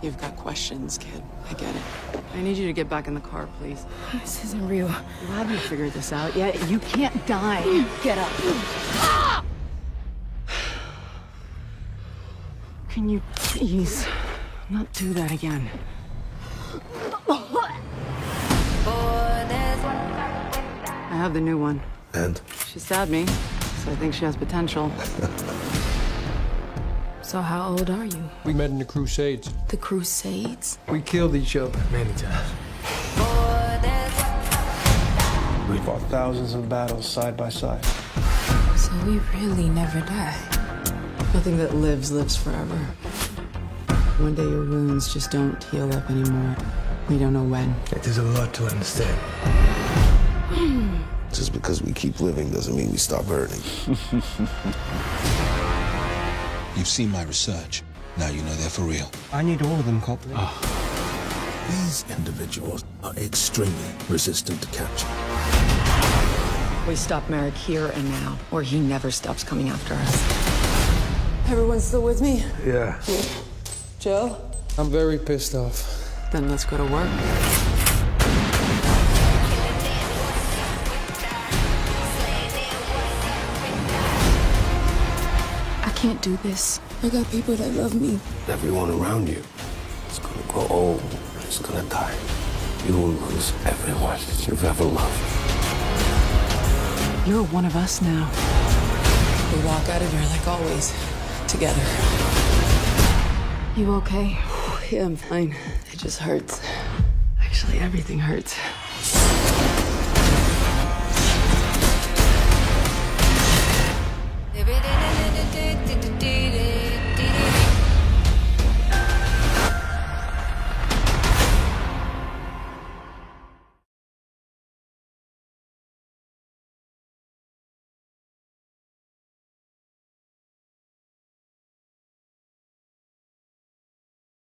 You've got questions, kid. I get it. I need you to get back in the car, please. This isn't real. You haven't figured this out yet. You can't die. Get up. Can you please not do that again? I have the new one. And? She stabbed me, so I think she has potential. So how old are you? We met in the Crusades. The Crusades? We killed each other many times. We fought thousands of battles side by side. So we really never die. Nothing that lives forever. One day your wounds just don't heal up anymore. We don't know when. It is a lot to understand. Just because we keep living doesn't mean we stop hurting. You've seen my research. Now you know they're for real. I need all of them, Copley. These individuals are extremely resistant to capture. We stop Merrick here and now, or he never stops coming after us. Everyone still with me? Yeah. Joe? I'm very pissed off. Then let's go to work. I can't do this. I got people that love me. Everyone around you is gonna grow old, it's gonna die. You will lose everyone you've ever loved. You're one of us now. We walk out of here like always, together. You okay? Yeah, I'm fine. It just hurts. Actually, everything hurts.